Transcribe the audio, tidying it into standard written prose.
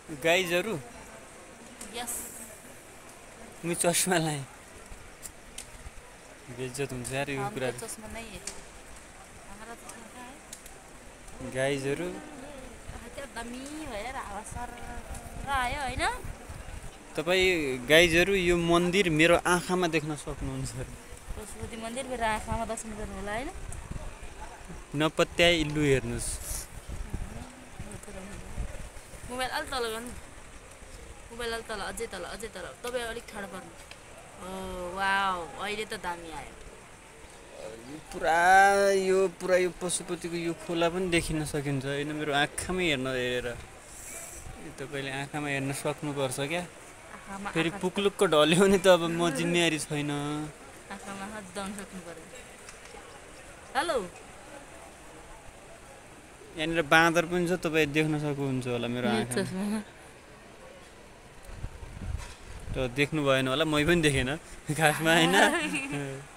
गाइजहरू यस म चस्मा लाएँ बेइज्जत हुन्छ यार यो कुरा चस्मा नहीं है हमारा चस्मा क्या है गाइजहरू क्या दामी भयो यार आवाज सर आयो हैन तपाईँ गाइजहरू यो मन्दिर मेरो आँखामा देख्न सक्नुहुन्छ पशुपति मन्दिर मेरो आँखामा दर्शन गर्नु होला हैन नपत्याए इल्लु हेर्नुहोस् मोबाइल अलि तल गर्नु मोबाइल अलि तल अझै तल तपाईँ अलिक ठाडो पर्नु ओ वाउ अहिले त दामी आयो पुरा यो पशुपतिको यो खोला पनि देखिन सकिन्छ होइन मेरो आँखामै हेरेर तपाईँले आँखामा हेर्न सक्नुपर्छ क्या फेरि पुक्लुक्क ढल्यो भने त अब म जिम्मेवारी छैन आँखामा हद्दाउन सक्नु पर्यो हेलो यहाँनिर बाँदर पनि छ तपाईँ देख्न सक्नुहुन्छ होला मेरो आँखामा त देख्नु भएन होला मै पनि देखेन खासमा होइन